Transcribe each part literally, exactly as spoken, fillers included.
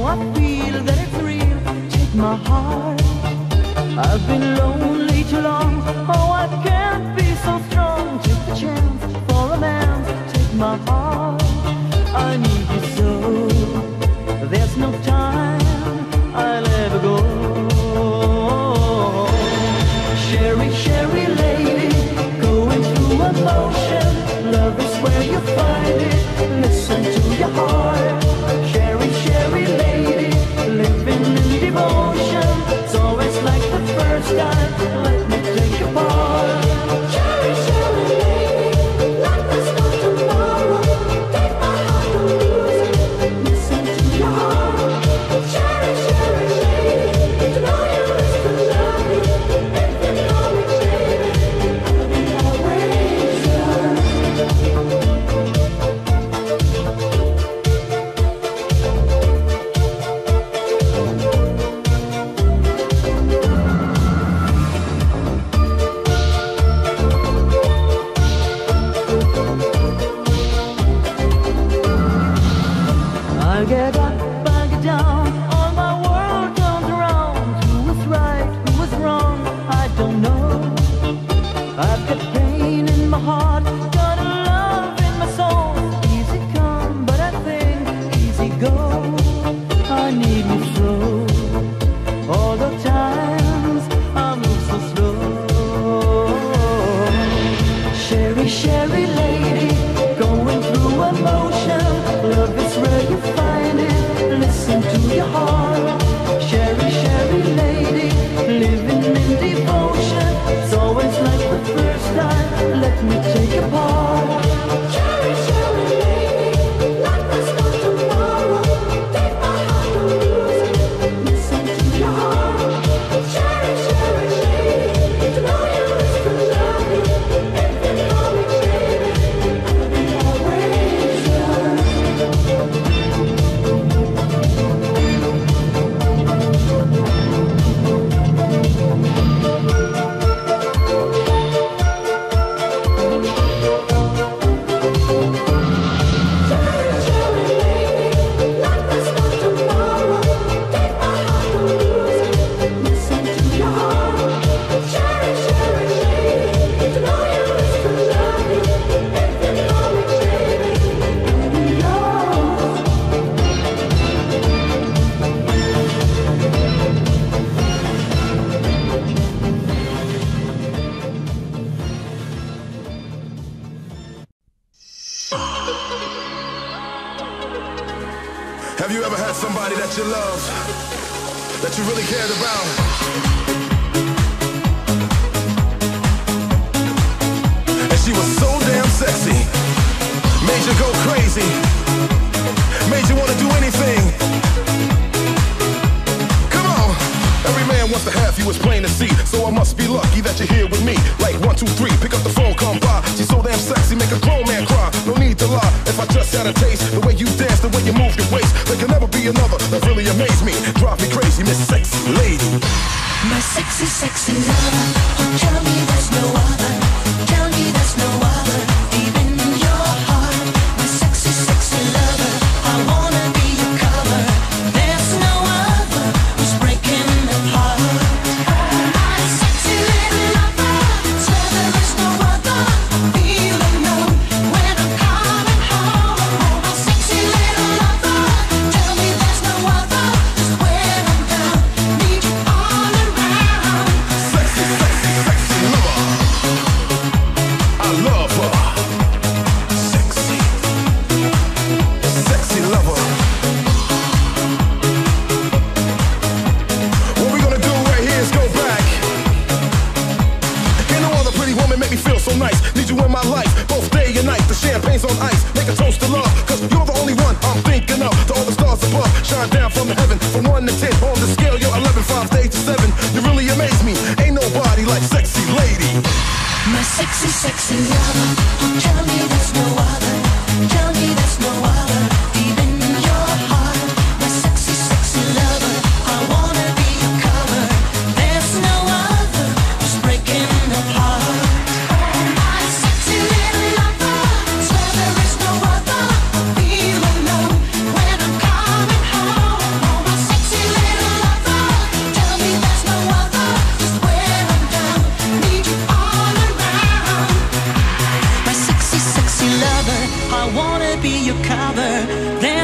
I feel that it's real. Take my heart. I've been lonely too long. Oh, I can't be so strong. Take the chance for a man. Take my heart. I need you so. There's no time I'll ever go. Sherry, Sherry lady, going through emotion. Love is where you find it. Listen to your heart. Sherry, Sherry lady, living in devotion. It's always like the first time. Let me take your part. Sherry, Sherry lady, like there's no tomorrow. Take my heart, don't lose it. Listen to your heart. Sherry, Sherry lady, to know you is to love me. If you know me, baby, I'll be always yours. I get up, I get down, all my world turns around. Who was right, who was wrong, I don't know. I've got pain in my heart, got a love in my soul. Easy come, but I think easy go. I need you so. All the times I move so slow. Sherry, Sherry lady, going through emotion. Love is where you find it. Listen to your heart. Sherry, Sherry lady, living in devotion. It's always like the first time. Let me take your part. Sherry, Sherry lady, like there's no tomorrow. Take my heart, don't lose it. Listen to your heart. Sherry, Sherry lady, to know you is to love me. If you know me, baby, I'll be always yours. Have you ever had somebody that you love, that you really cared about? And she was so damn sexy, made you go crazy, made you want to do anything. Come on! Every man wants to have you, it's plain to see. So I must be lucky that you're here with me. Like one, two, three, pick up the phone, come by. She's so damn sexy, make a grown man cry. No need to lie, if I just had a taste, the way you dance, the way you move your waist, there can never be another that really amazed me. Drive me crazy, Miss Sexy Lady. My sexy, sexy lover, oh, tell me there's no other. Tell me there's no other. Deep in your heart, my sexy, sexy lover, I wanna be your cover. There's no other who's breaking the heart. My sexy little lover, swear there is no other. I feel alone when I'm coming home. My sexy little lover, tell me there's no other. Just when I'm down, need you all around. Sexy, sexy, sexy lover. I love her. Sexy, sexy lover. What we gonna do right here is go back. Can't no other pretty woman make me feel so nice. Need you in my life, both day and night. The champagne's on ice, make a toast to love. Cause you're the only one I'm thinking of. To all the stars above, shine down from heaven. From one to ten, on the scale, you're eleven, five days to seven. You really amaze me, ain't nobody like Sexy Lady. My sexy, sexy lover, oh, tell me there's no other. Tell me there's no other. Deep in your heart, my sexy, sexy lover, I wanna be your cover. There's no other who's breaking the heart. My sexy little lover, swear there is no other. I feel alone when I'm coming home.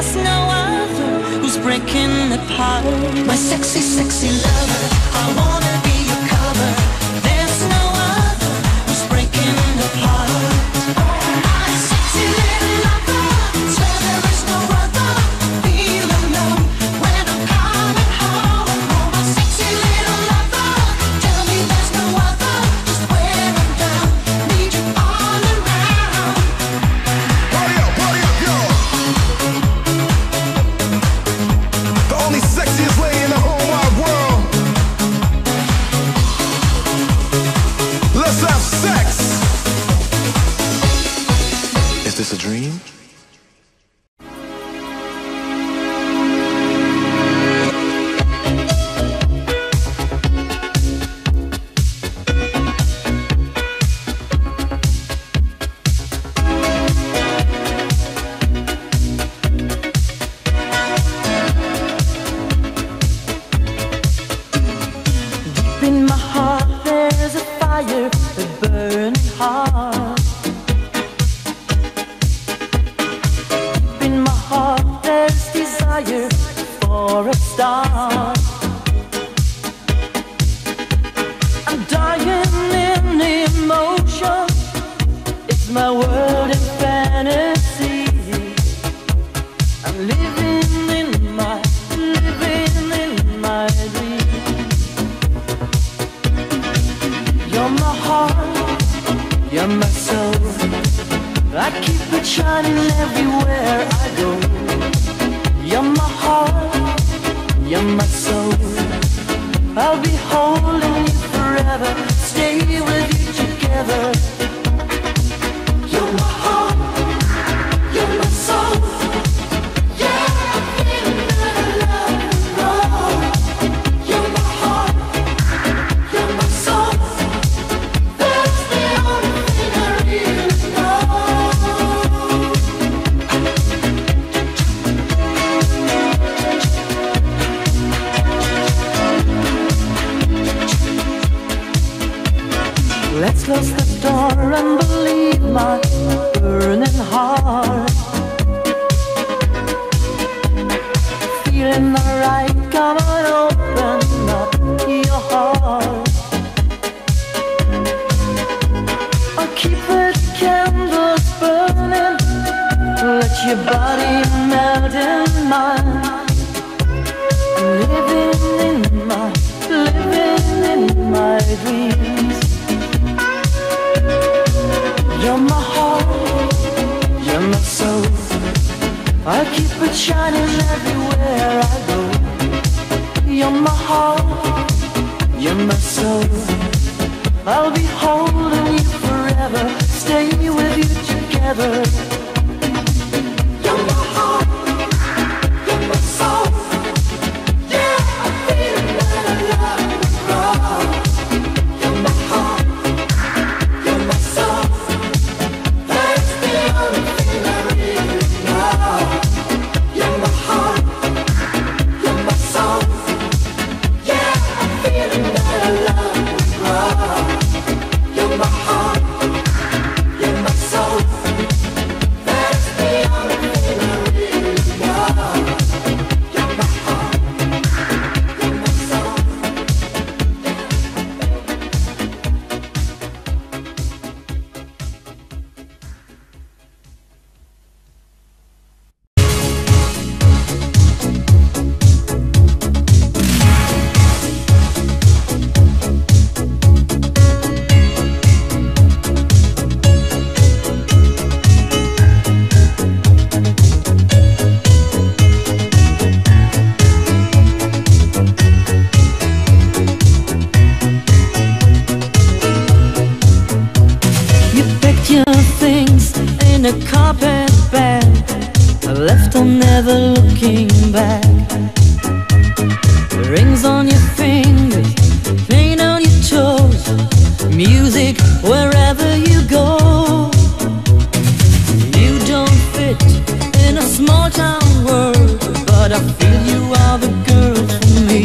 there's no other who's breaking apart. My sexy, sexy lover, I wanna be your cover. There's no other who's breaking apart. My sexy little lover, swear there is no other. Feel alone when I'm coming home. Oh, my sexy little lover, tell me there's no other. Just when I'm down, need you all around. Party up, party up, y'all. The only sexiest lady in the whole wide world. Let's have sex. Is this a dream? In my heart there's a fire, a burning heart. In my heart there's desire for a star. I'm dying in emotion. It's my world in fantasy. I'm living in my, living in my dream. You're my heart, you're my soul. I keep it shining everywhere I go. You're my heart, you're my soul. I'll be holding you forever, stay with you together. You're my heart, you're my soul. Yeah, I'm feeling that I love you all. You're my heart, you're my soul. That's the only thing I really know. Let's close the door and believe my burning heart. Feeling alright, come on, open up your heart. I'll keep the candles burning, let your body melt in mine. I'm living in my, living in my dreams. You're my heart, you're my soul. I keep it shining everywhere I go. You're my heart, you're my soul. I'll be holding you forever, stay with you together. You're my heart, you're my soul. Yeah, I'm feeling that I love you wrong. You're my heart, you're my soul. That's the only thing I really know. You're my heart, you're my soul. Yeah, I'm feeling that I love you wrong. You're my heart, you're my soul. That's the only thing I really know. You're my heart, you're my soul. You packed your things in a carpet bag, left on never looking back. Rings on your fingers, paint on your toes, music wherever you go. You don't fit in a small town world, but I feel you are the girl for me.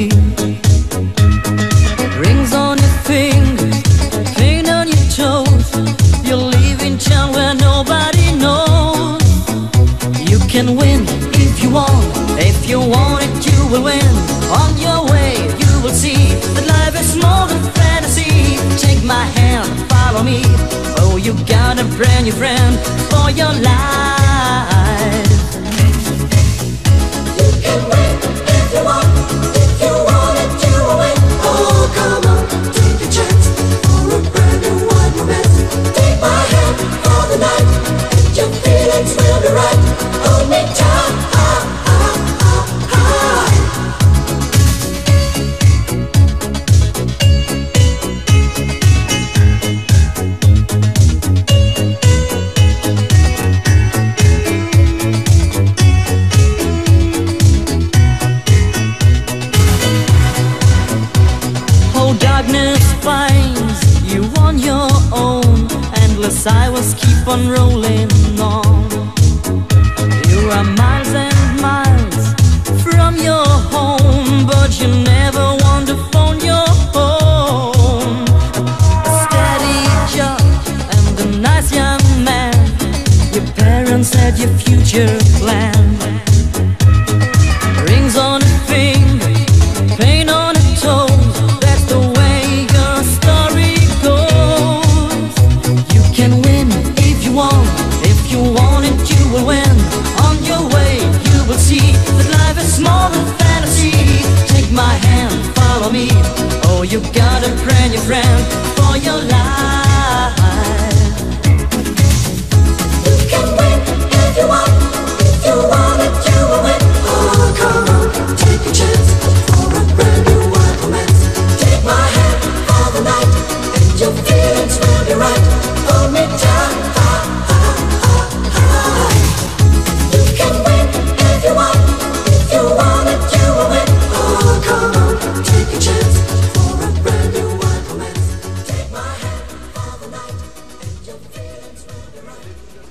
Rings on your fingers, paint on your toes, you're leaving town where nobody knows. You can win if you want. If you want it, you will win. On your way, you will see that life is more than fantasy. Take my hand, follow me. Oh, you got a brand new friend for your life. You can win if you want. If you want it, you will win. Oh, come on, take a chance for a brand new wide romance. Take my hand for the night, and your feelings will be right. Hold me tight. Highways keep on rolling on. You are miles and miles from your home, but you never want to phone your home. A steady job and a nice young man. Your parents had your future planned. Rings on a finger, paint on a toe. That's the way your story goes. You can win if you want. If you want it, you will win. On your way, you will see that life is more than fantasy. Take my hand, follow me. Oh, you got a brand new friend for your life. You can win if you want. If you want it, you will win. Oh, come on, take a chance for a brand new wild romance. Take my hand for the night, and your feelings will be right. Hold me tight. You can win if you want. If you want it, you will win. Oh, come on, take a chance for a brand new wild romance. Take my hand for the night, and your feelings will be right.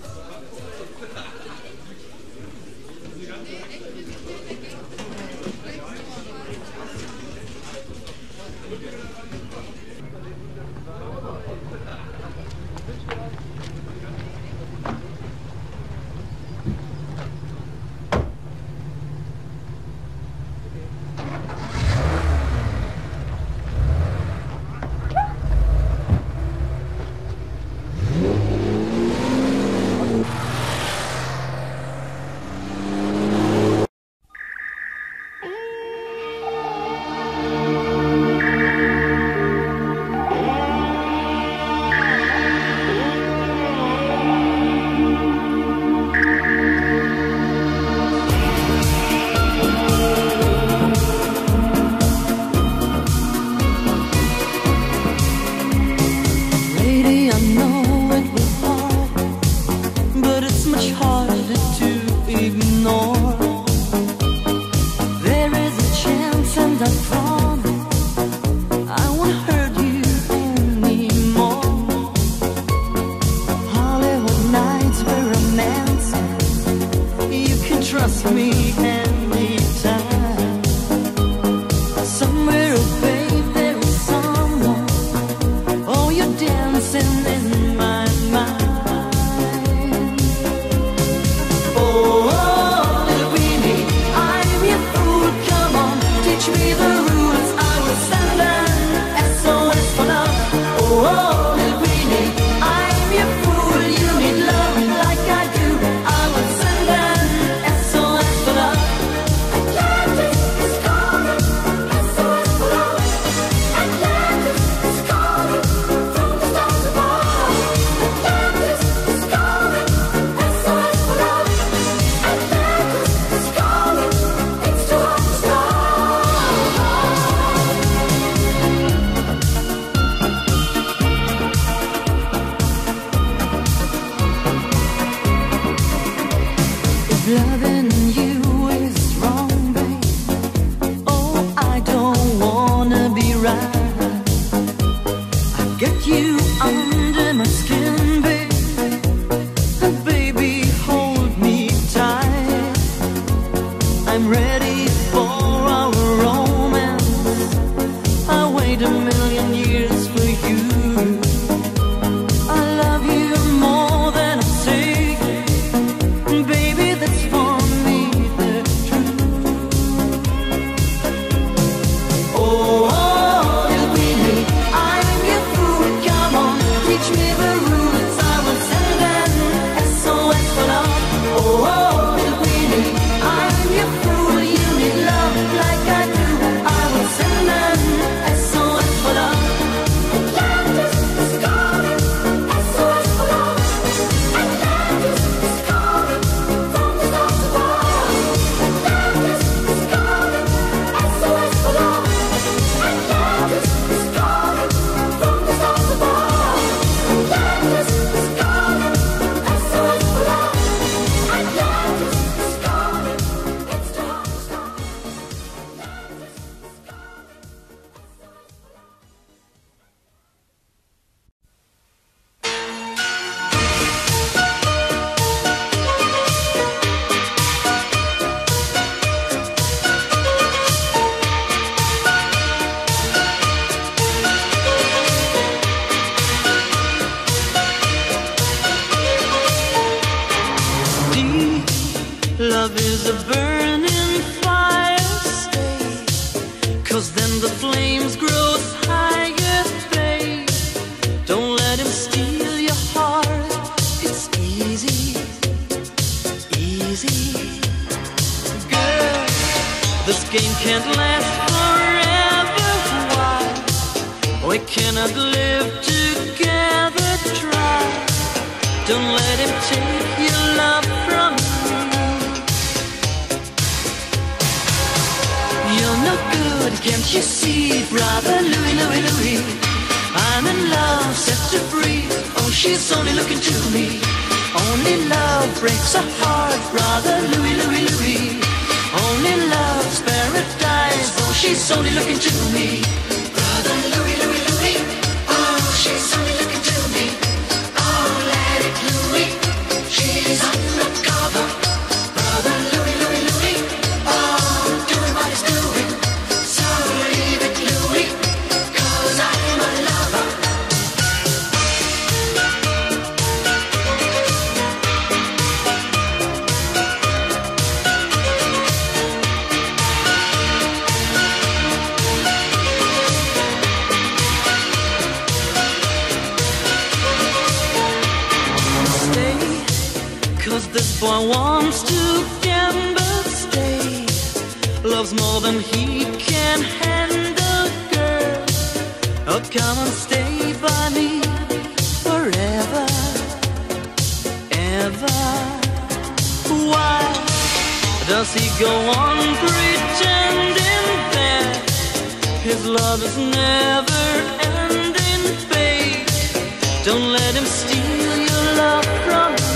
Loving you is wrong, babe. Oh, I don't wanna be right. I get you under my skin, babe. And baby, hold me tight. I'm ready for our romance. I wait a million years for you. I love you more than I say. Baby, that's for me. game can't last forever. Why we cannot live together? Try. Don't let him take your love from me. You're no good, can't you see, brother Louie, Louie, Louie? I'm in love, set to free. Oh, she's only looking to me. Only love breaks a heart, brother Louie, Louie, Louie. Only love's paradise. Oh, she's only looking to me. Brother Louie, Louie, Louie. Oh, she's only looking to me. Oh, let it Louie. She's undercover. Brother Louie, Louie, Louie. Oh, doing what he's doing. So leave it Louie, 'cause I'm a lover. This boy wants to gamble, stay. Loves more than he can handle, girl. Oh, come and stay by me forever, ever. Why does he go on pretending that his love is never ending, babe? Don't let him steal your love from me.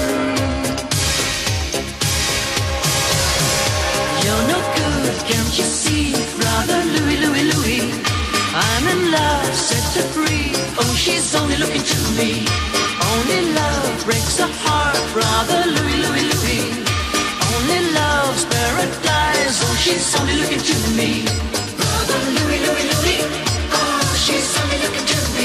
You're no good, can't you see, brother Louie, Louie, Louie? I'm in love, set her free. Oh, she's only looking to me. Only love breaks a heart, brother Louie, Louie, Louie. Only love's paradise. Oh, she's only looking to me. Brother Louie, Louie, Louie. Oh, she's only looking to me.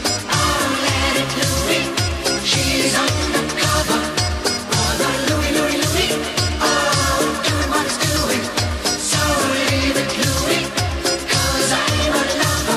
Oh, let it Louie. She's undercover. Brother Louie, Louie, Louie. Oh, doing what it's doing. So leave it Louie, 'cause I'm a lover.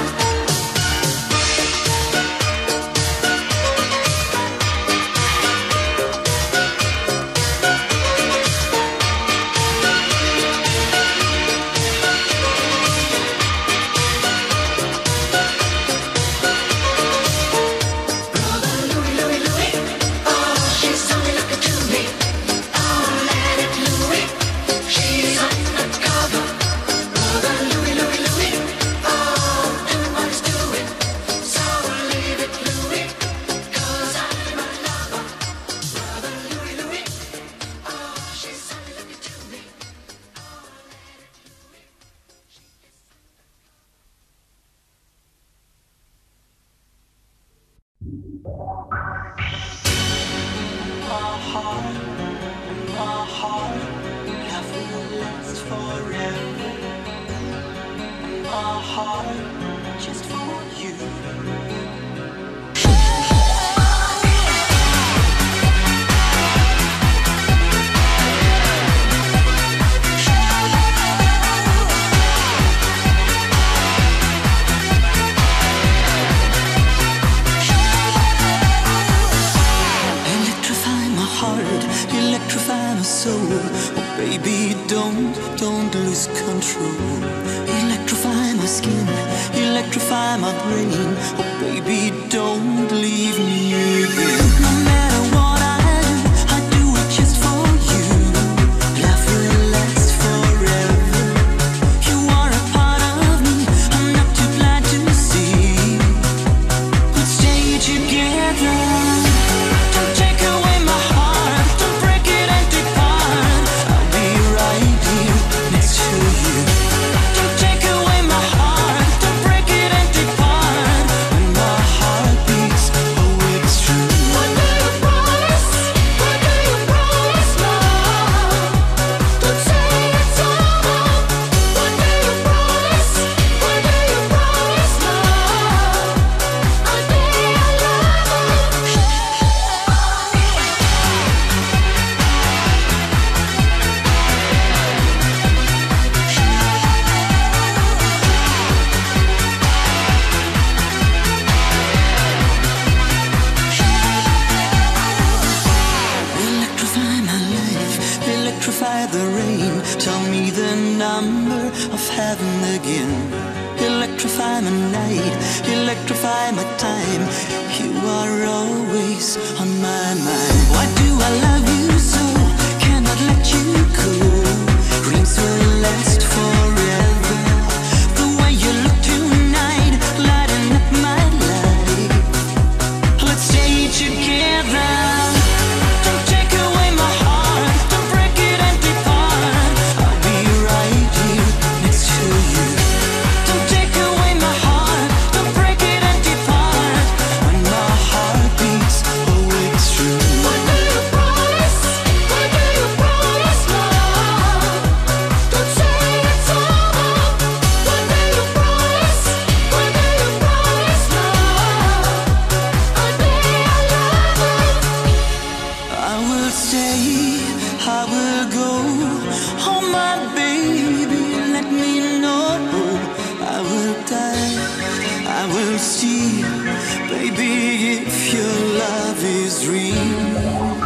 the rain. Tell me the number of heaven again. Electrify my night, electrify my time. You are always on my mind. Why do I love you so? Cannot let you go. Dreams will last forever. The way you look tonight, lighting up my life. Let's stay together. Don't take away my heart. Don't break it and depart. I'll be right here next to you. Don't take away my heart. Don't break it and depart. When my heart beats, oh it's true. What do you promise? What do you promise, love? Don't say it's over. What do you promise? What do you promise, love? A day I love you. I will stay, I will go. Oh my baby, let me know. I will die, I will see. Baby, if your love is real.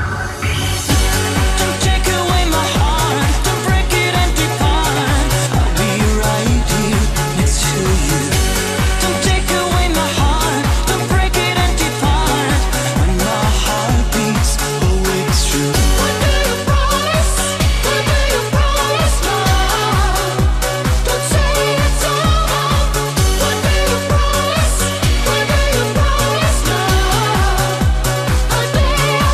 Don't take away my heart, don't break it and depart. I'll be right here next to you. Don't take away my heart, don't break it and depart. When my heart beats, oh it's true. What do you promise? What do you promise, love? Don't say it's over. What do you promise? What do you promise, love? A day I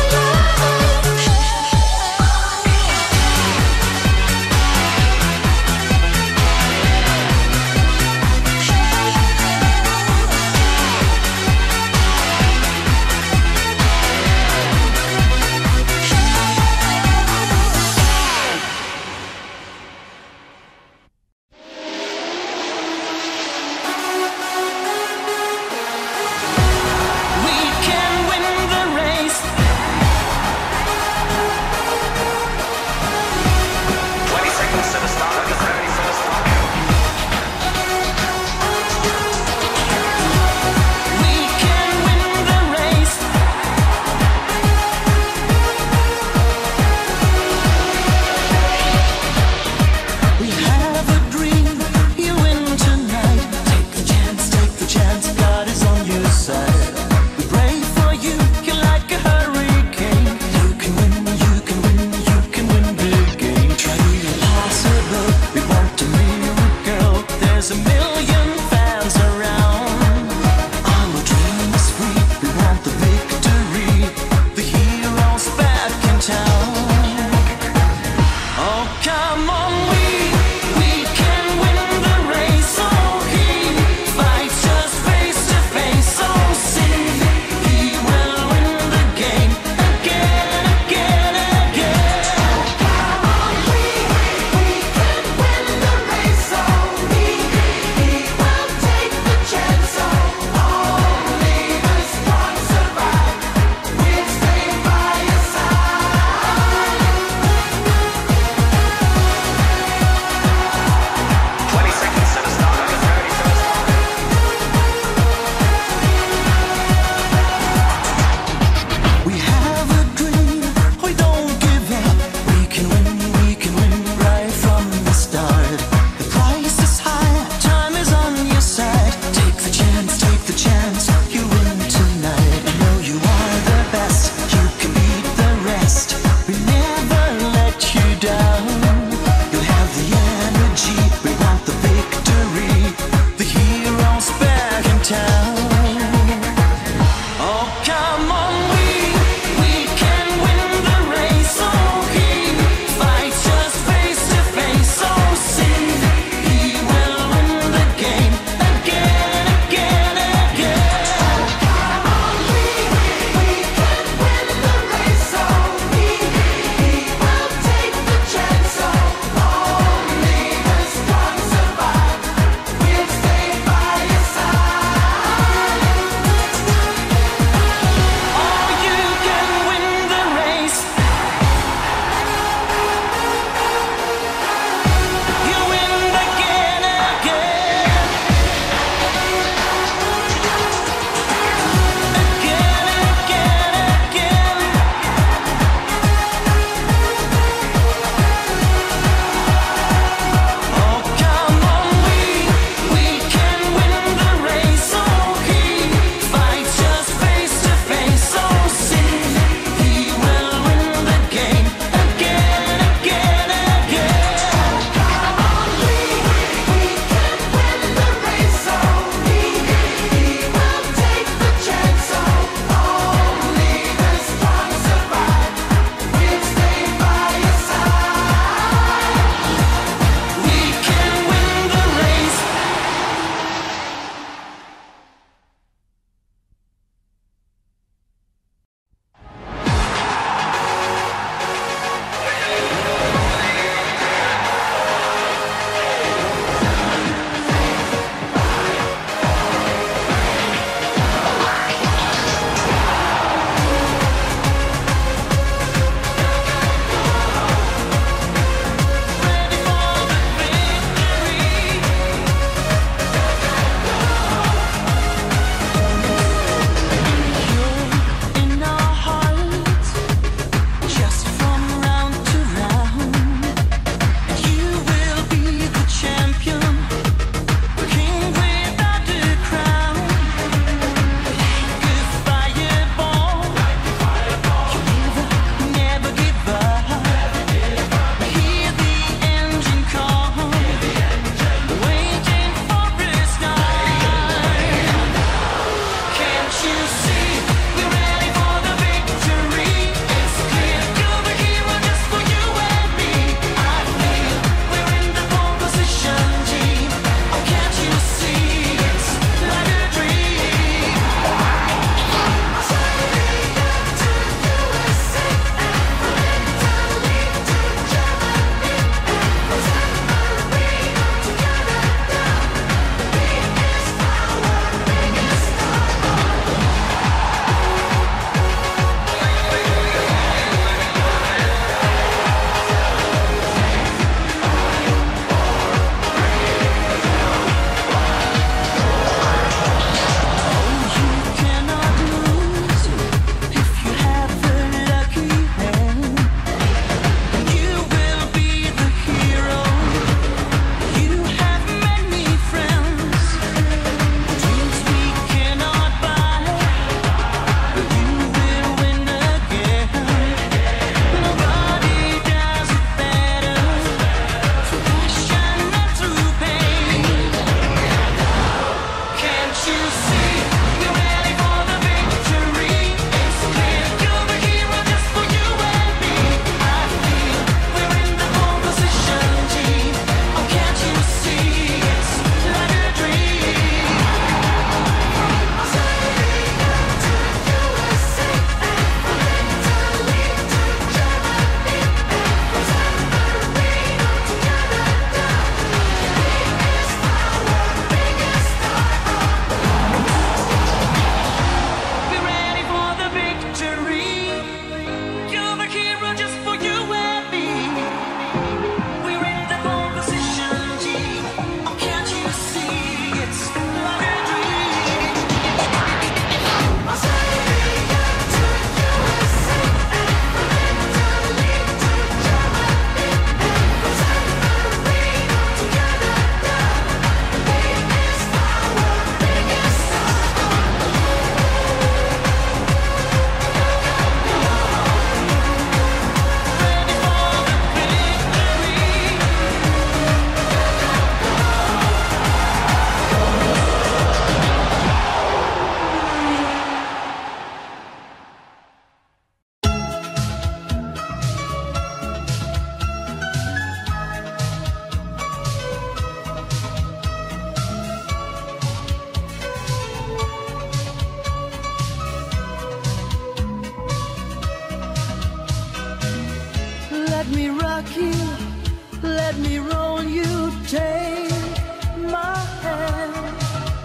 Let me rock you, let me roll you, take my hand.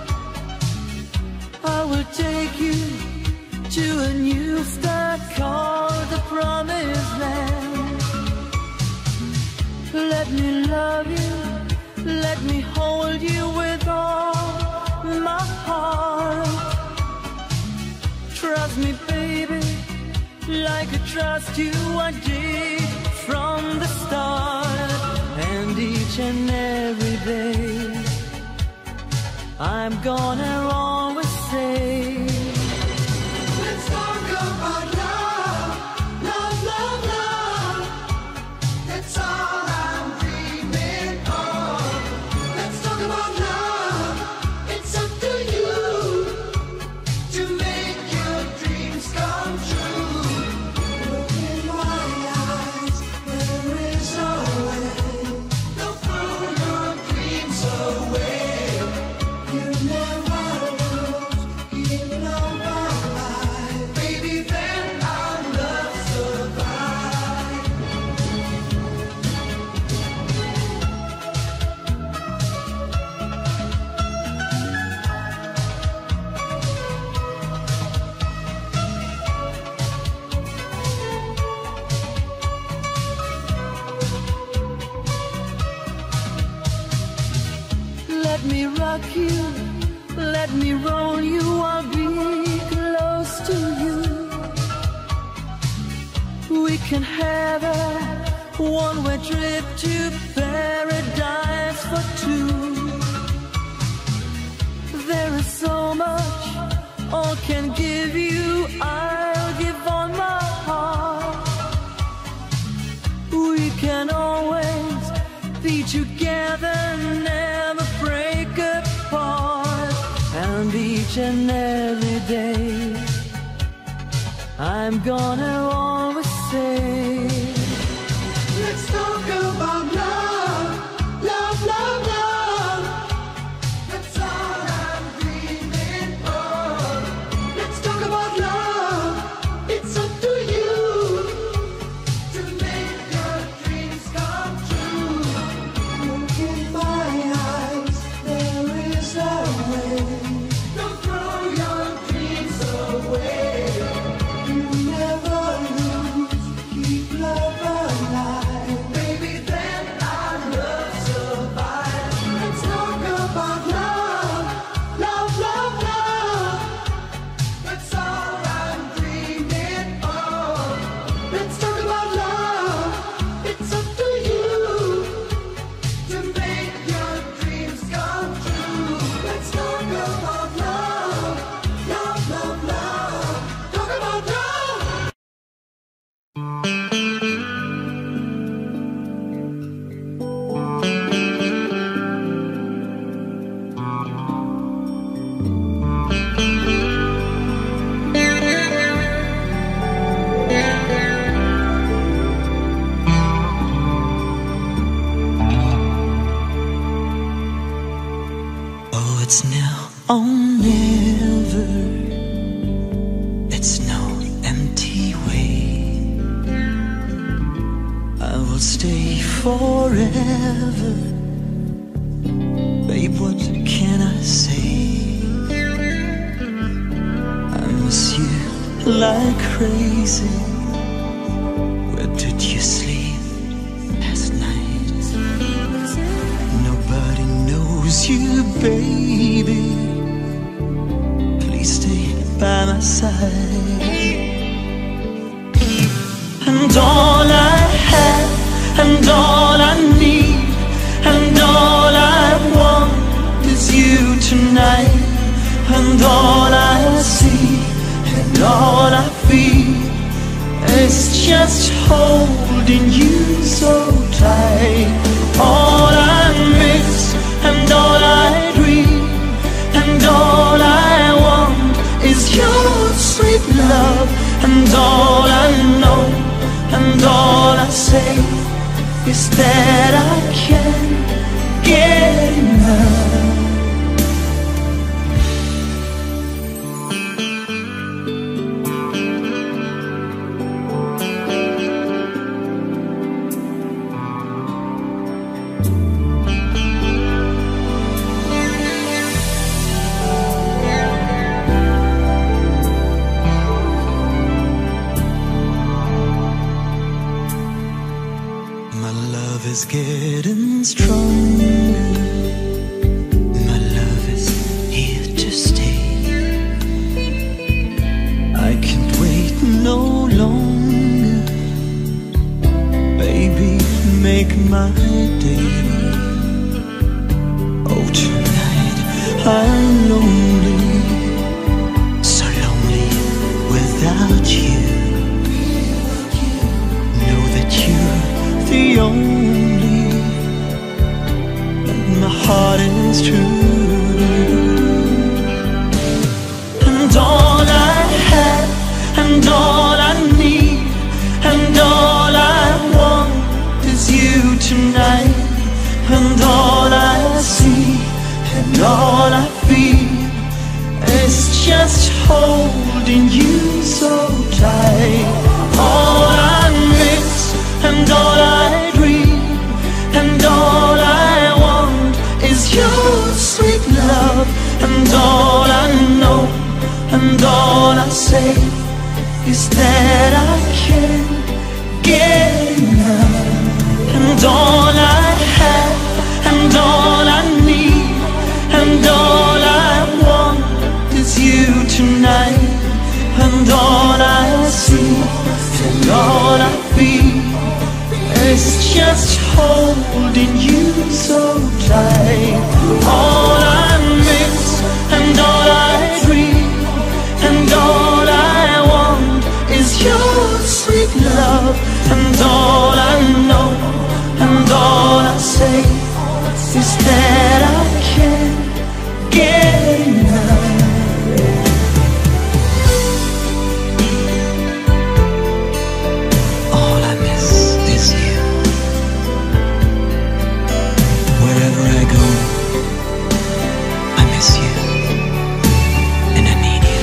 I will take you to a new start called the Promised Land. Let me love you, let me hold you with all my heart. Trust me, baby, like I trust you, I did from the start. And each and every day, I'm gonna always say, Let's talk about love, love, love, love. That's all I'm dreaming of. Let's talk about love. It's up to you to make your dreams come true. Look in my eyes, there is a way. Don't throw your dreams away. You never lose, keep love alive. Baby, then our love survive. let me rock you, let me roll you, I'll be close to you. We can have a one-way trip to paradise for two. There is so much all can give you, I'll give on my heart. We can always be together, never break apart. And each and every day, I'm gonna always say, Let's talk about love, love, love, love. That's all I'm dreaming of. Let's talk about love. It's up to you to make your dreams come true. Look in my eyes, there is a way. Don't throw your dreams away. You never lose, keep love alive. Baby, then our love survive. Let's talk about love, love, love, love. That's all I'm dreaming of. Let's talk about love. It's up to you to make your dreams come true. Let's talk about love, love, love, love. Talk about love. oh, it's now or never. It's no empty way. I will stay forever. Babe, what can I say? I miss you like crazy. Where did you sleep last night? Nobody knows you, baby. Please stay by my side. And all I have, and all I need, and all I want is you tonight. And all I see, and all I feel is just holding you so tight. All I miss, and all I dream, and all I want is your sweet love. And all I know, and all I say is that I can't get enough. is getting stronger. My love is here to stay. I can't wait no longer. Baby, make my day. Oh, tonight I'm lonely, so lonely without you. Know that you're the only, and my heart is true. And all I have, and all I need, and all I want is you tonight. And all I see, and all I feel is just holding you so tight. All I miss, and all I dream, and all I want is your sweet love. And all I know, and all I say is that I can't get enough. And all I have, and all I need, and all I want is you tonight. And all I see, and all I feel is just holding you so tight. All I miss, and all I dream, and all I want is your sweet love. And all I know, and all I say is that I can't get enough. All I miss is you. Wherever I go, I miss you, and I need you.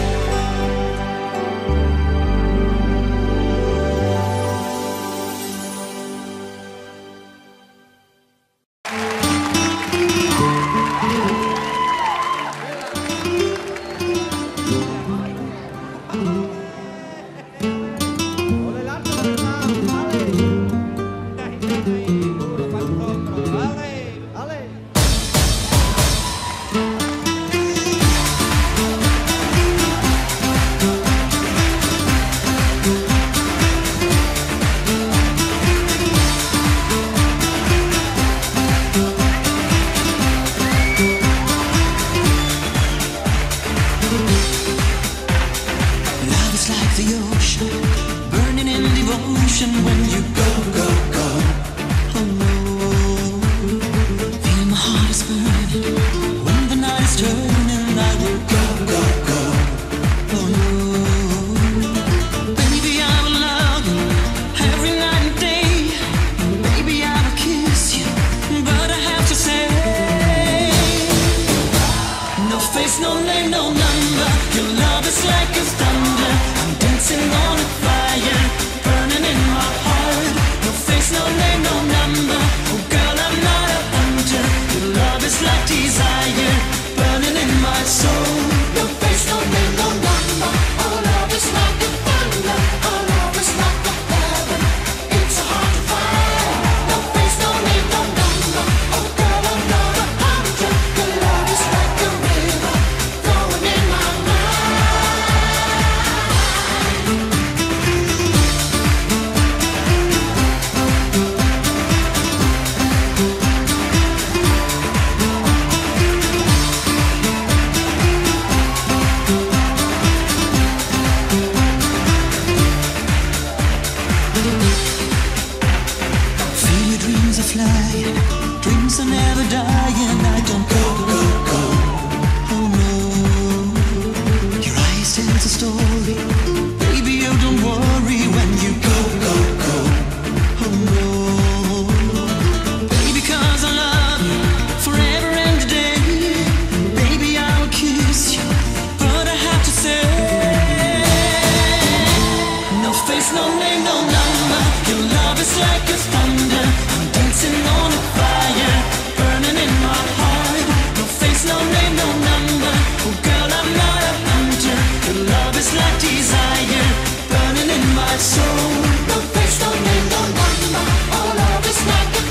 Love is like the ocean, burning in devotion when you go, go, go. Oh no, feel my heart is burning when the night is turning. I will go, go, go. Oh no, baby, I will love you every night and day. Baby, I will kiss you, but I have to say, no face, no name, no number. Your love is like a thunder. I'm dancing on a fire, burning in my heart. No face, no name, no number. Oh girl, I'm not a hunter. Your love is like desire, burning in my soul. No face, no name, no number. Our love is like a thunder. Our love is like a heaven. It's so hard to find. No face, no name, no number. Oh girl, I'm not a hunter. Your love is like a river flowing in my feel your dreams are flying, dreams are never dying. I don't go, go, go. Oh no, your eyes tell the story. Baby, you don't worry when you go, go, go. Oh no, baby, 'cause I love you forever and a day. Baby, I'll kiss you, but I have to say, no face, no name, no number. Your love is like a thunder. I'm dancing on a fire, burning in my heart. No face, no name, no number. Oh girl, I'm not a hunter. Your love is like desire, burning in my soul. No face, no name, no number. Our love is like a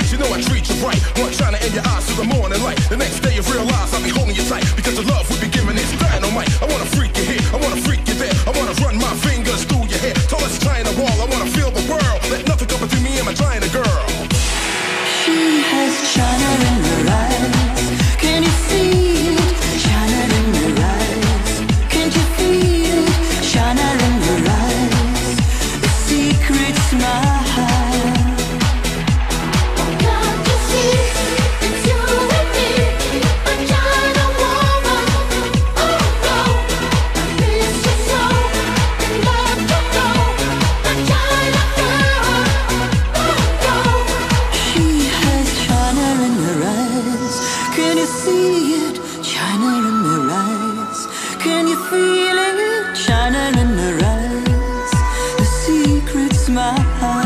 cause you know I treat you right. One shining in your eyes to the morning light. The next day you realize I'll be holding you tight, because the love we be giving is dynamite. I wanna freak you here, I wanna freak you there, I wanna run my fingers through your hair. Tallest China wall, I wanna feel the world. Let nothing come between me and my China girl. She has China in her eyes. Can you see it? China in her eyes. Can't you feel it? China in her eyes. The secret smile. Can't you see? It's you and me, a China woman. Oh no, I miss you so, and let you go, a China girl. Oh no. She has China in her eyes. Can you see it? China in her eyes. Can you feel it? China in her eyes. The secret smile.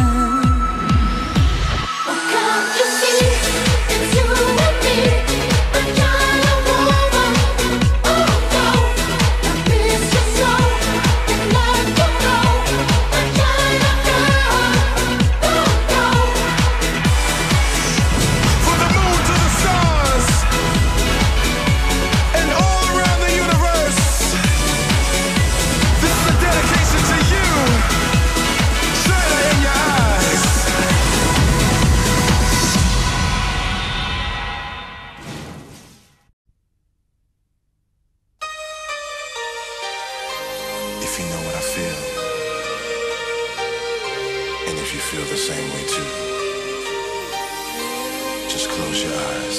Can't you see? It's you and me, a China woman. Oh no, I miss you so, and let you go, a China girl. Oh no. From the moon to the stars, and all around the universe, this is a dedication to you. China in your eyes. If you know what I feel, and if you feel the same way too, just close your eyes.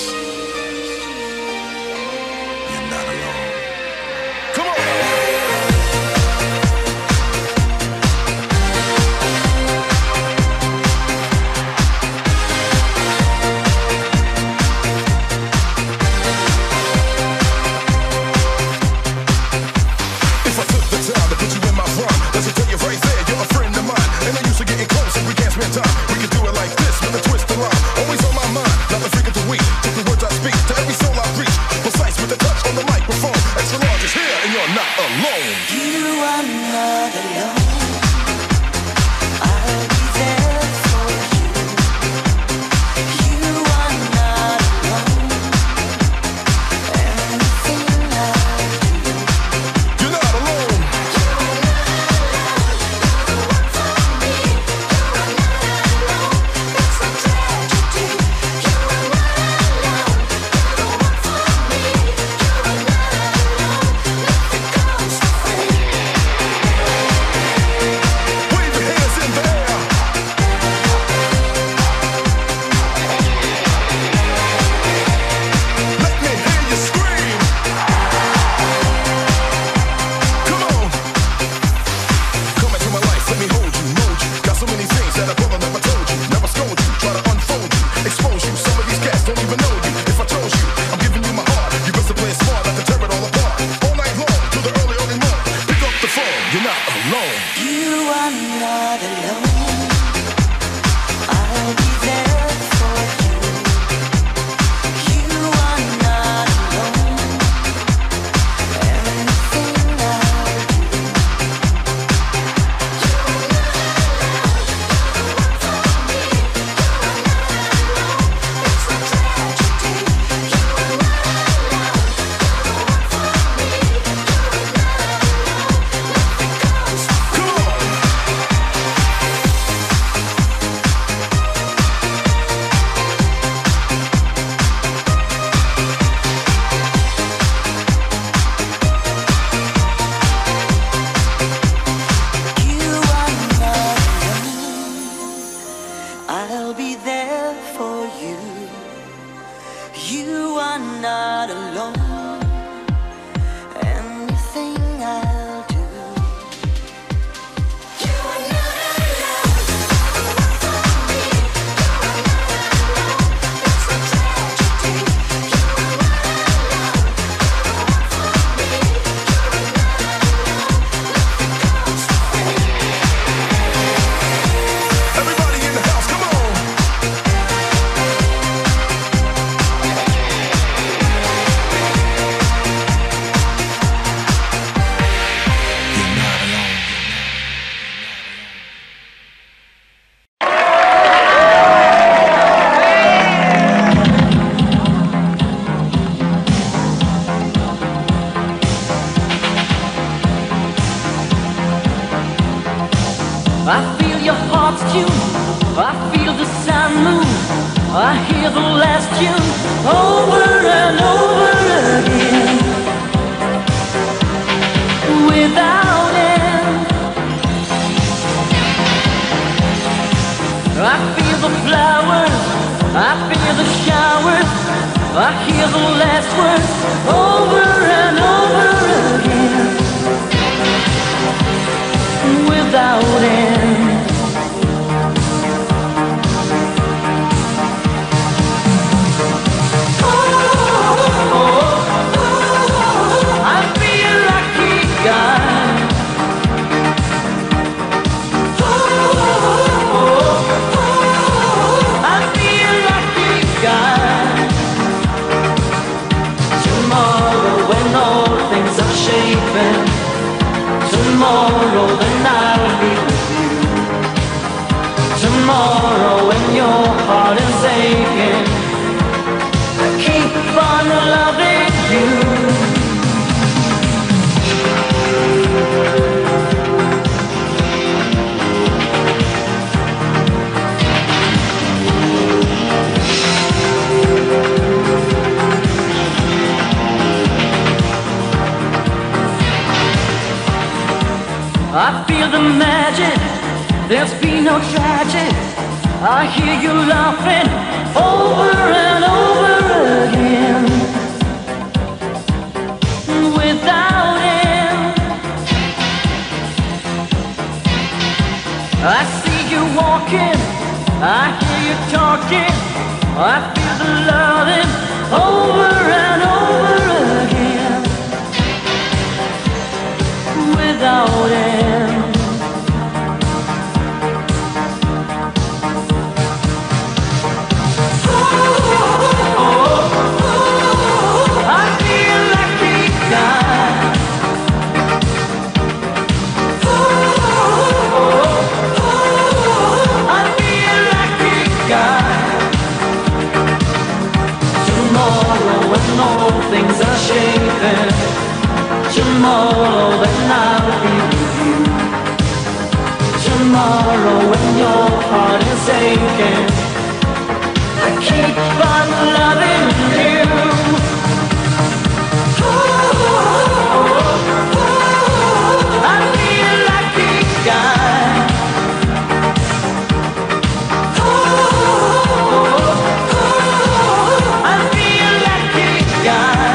You're not alone. Come on! If I took the time to put you in my prime, does it tell you right there you're a friend of mine? And I used to getting close and we can't spend time. We can do it like this with a twist of line. Always on my mind, not the freak of the week. Take the words I speak to every soul I reach. Precise with the touch on the microphone. Extra large is here and you're not alone. You are not alone. I'll be there for you. You are not alone. Everything I You're not alone. Wave your hands in the air. Let me hear you scream. Come on. Come into my life, let me hold you, mold you. Got so many things that I brother never told you. Never scold you, try to unfold you, expose you. Some of these cats don't even know you. If I told you, I'm giving you my heart. You best to play it smart, not to tear it all apart. All night long, till the early, early morning. Pick up the phone, you're not alone. You are not alone. I'll be there for you. You are not alone. Everything I Come on. I feel your heart's tune, I feel the sun move, I hear the last tune over and over again, without end. I feel the flowers, I feel the showers, I hear the last words over and over again, without end. Oh, oh, oh, I feel a lucky guy. Oh, oh, oh, I feel a lucky guy. Tomorrow when all things are shaping, tomorrow then I'll be with you. Tomorrow when your heart is aching, I keep on loving you. I feel the magic, there's been no tragic. I hear you laughing over and over again, without end. I see you walking, I hear you talking, I feel the loving over and over again, without end. Things are shaping. Tomorrow then I'll be with you. Tomorrow when your heart is aching, I keep on loving you. Oh, oh, oh, I feel a lucky guy. Oh, oh, oh, I feel a lucky guy.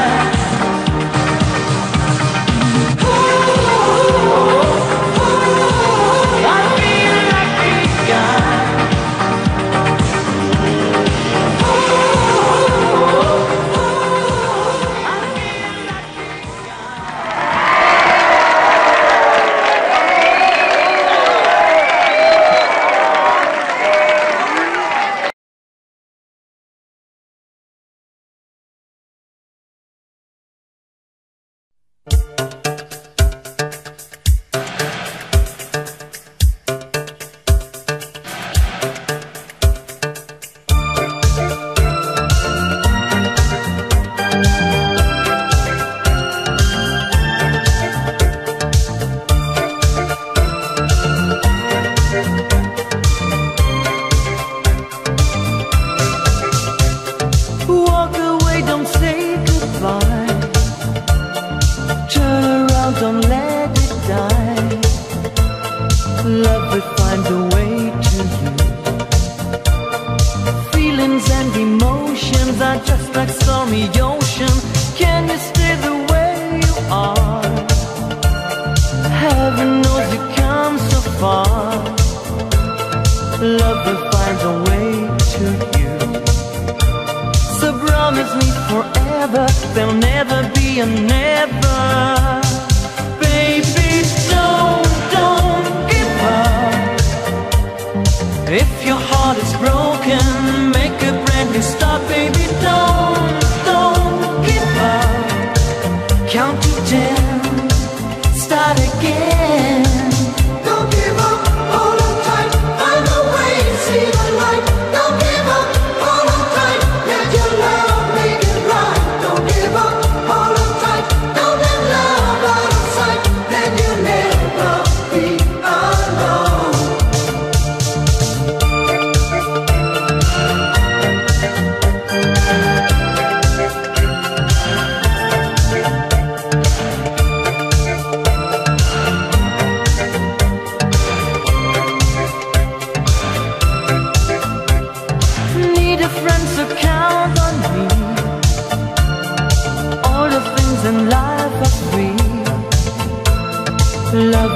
There'll never be a never, baby.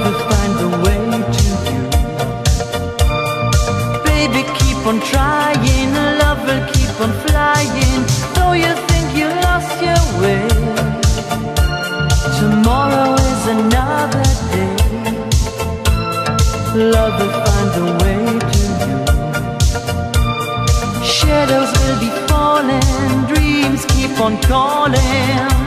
will find a way to you. Baby, keep on trying, love will keep on flying. Though you think you lost your way, tomorrow is another day. Love will find a way to you. Shadows will be falling, dreams keep on calling.